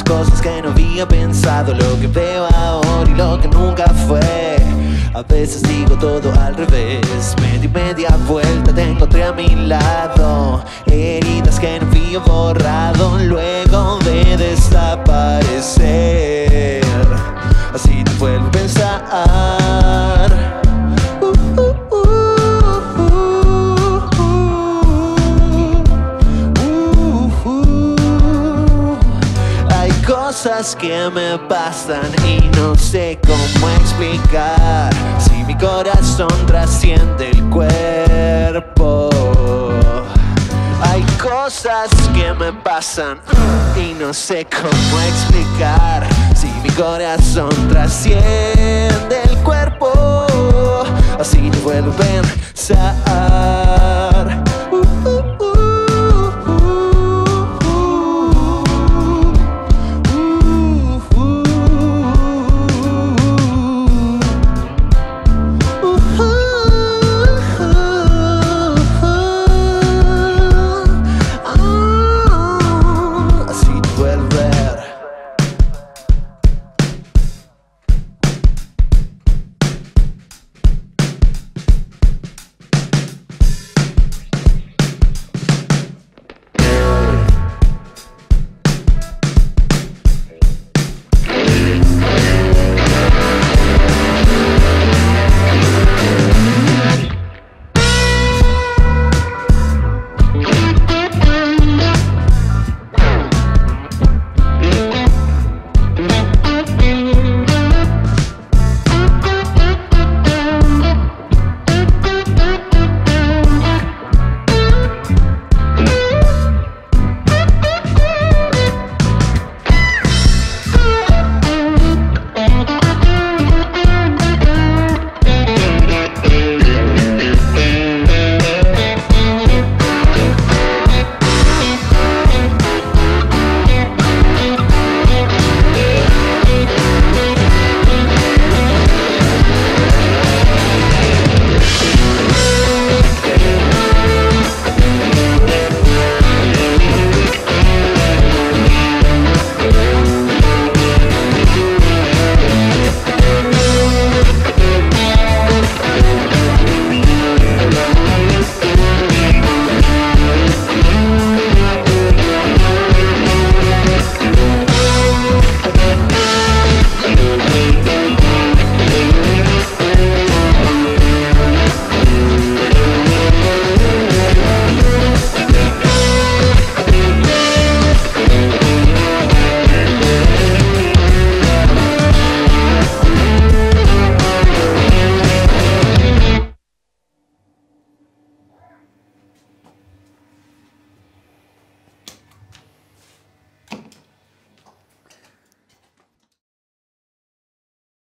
cosas que no había pensado, lo que veo ahora y lo que nunca fue. A veces digo todo al revés, media vuelta te encontré a mi lado. Heridas que no había borrado luego de desaparecer. Así te vuelvo a pensar. Hay cosas que me pasan y no sé cómo explicar. Si mi corazón trasciende el cuerpo. Hay cosas que me pasan y no sé cómo explicar. Si mi corazón trasciende el cuerpo. Así te vuelvo a pensar.